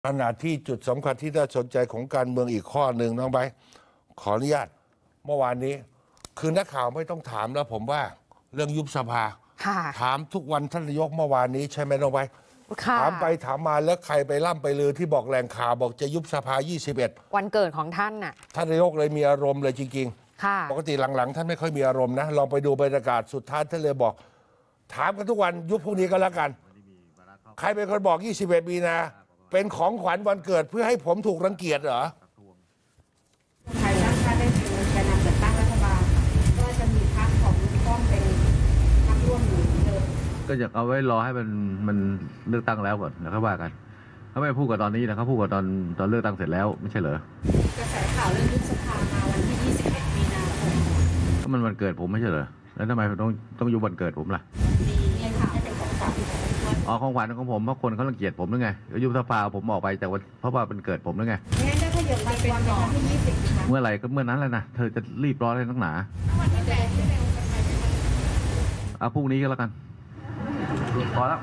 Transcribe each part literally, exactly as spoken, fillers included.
ขณะที่จุดสำคัญที่น่าสนใจของการเมืองอีกข้อหนึ่งน้องใบขออนุญาตเมื่อวานนี้คือนักข่าวไม่ต้องถามแล้วผมว่าเรื่องยุบสภาถามทุกวันท่านนายกเมื่อวานนี้ใช่ไหมน้องใบถามไปถามมาแล้วใครไปล่ำไปลือที่บอกแหล่งข่าวบอกจะยุบสภายี่สิบเอ็ดวันเกิดของท่านน่ะท่านนายกเลยมีอารมณ์เลยจริงๆปกติหลังๆท่านไม่ค่อยมีอารมณ์นะลองไปดูบรรยากาศสุดท้ายท่านเลยบอกถามกันทุกวันยุบพรุ่งนี้ก็แล้วกันใครเป็นคนบอกยี่สิบเอ็ดมีนาเป็นของขวัญวันเกิดเพื่อให้ผมถูกรังเกียจเหรอไทยถ้าได้เป็นแกนนำจัดตั้งรัฐบาลก็จะมีพรรคของลุงป้อมเป็นพรรคร่วมอยู่เดิมก็อยากเอาไว้รอให้มันมันเลือกตั้งแล้วก่อนแล้วก็ว่ากันเขาไม่พูดกับตอนนี้นะเขาพูดกับตอนตอนเลือกตั้งเสร็จแล้วไม่ใช่เหรอกระแสข่าวเรื่องยุบสภามาวันที่ยี่สิบเอ็ดมีนาคมก็มันวันเกิดผมไม่ใช่เหรอแล้วทำไมต้องต้องยุบวันเกิดผมล่ะมีเนี่ยค่ะให้เป็นของขวัญอ๋อของขวัญของผมเพราะคนเขารังเกียจผมหรือไงยุบสภาผมออกไปจากวันเพราะว่าเป็นเกิดผมหรือไงงั้นก็ถ้าเกิดไปเป็นวันที่ยี่สิบเมื่อไหร่ก็เมื่อนั้นแหละนะเธอจะรีบร้อนอะไรนักหนาเอาพรุ่งนี้ก็แล้วกันพอแล้ว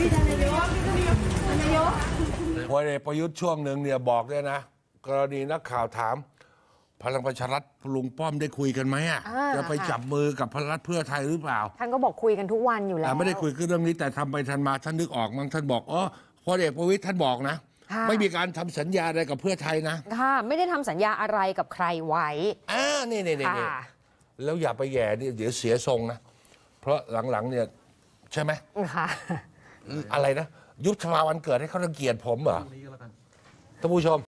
พลเอกประยุทธ์ช่วงหนึ่งเนี่ยบอกด้วยนะกรณีนักข่าวถามพลังประชารัฐลุงป้อมได้คุยกันไหมอ่ะจะไปจับมือกับพลังรัฐเพื่อไทยหรือเปล่าท่านก็บอกคุยกันทุกวันอยู่แล้วไม่ได้คุยเรื่องนี้แต่ทำไปทันมาท่านนึกออกมั้งท่านบอกอ๋อพลเอกประวิตรท่านบอกนะไม่มีการทำสัญญาอะไรกับเพื่อไทยนะค่ะไม่ได้ทำสัญญาอะไรกับใครไว้อ่านี่นี่นี่แล้วอย่าไปแย่นี่เดี๋ยวเสียทรงนะเพราะหลังๆเนี่ยใช่ไหมค่ะอะไรนะยุบสภาวันเกิดให้เขารังเกียจผมเหรอท่านผู้ชม